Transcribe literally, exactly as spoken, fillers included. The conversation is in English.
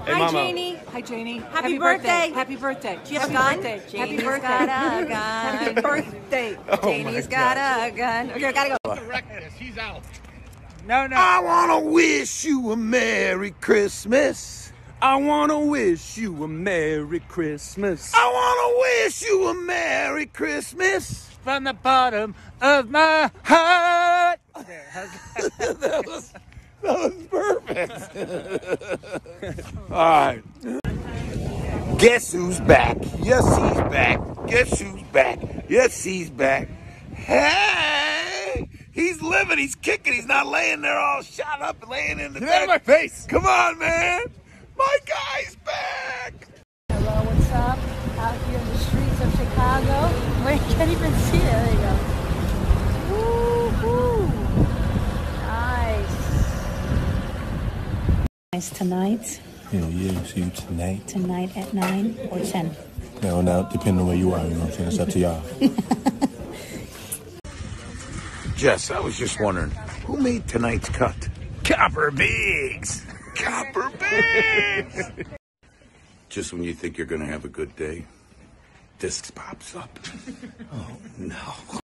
Hey, Hi, Mama. Janie. Hi, Janie. Happy, Happy birthday. birthday. Happy birthday. Do you have Happy a gun? birthday. Janie's Happy birthday. got a gun. Happy birthday. Oh, Janie's my got God. a gun. Okay, I gotta go. He's out. No, no. I wanna wish you a Merry Christmas. I wanna wish you a Merry Christmas. I wanna wish you a Merry Christmas. From the bottom of my heart. There, how's that? that was that was perfect. All right. Guess who's back? Yes, he's back. Guess who's back? Yes, he's back. Hey, he's living. He's kicking. He's not laying there all shot up and laying in the Get out of my bed. face. Come on, man. My guy's back. Hello, what's up? Out here in the streets of Chicago. Wait, you can't even see it. There you go. Woo-hoo. Nice. Nice tonight. Hell yeah, see you tonight. Tonight at nine or ten. No, now, depending on where you are, you know what I'm saying? It's up to y'all. Jess, I was just wondering, who made tonight's cut? Copper Biggs. Copper Biggs. Just when you think you're going to have a good day, this pops up. Oh, no.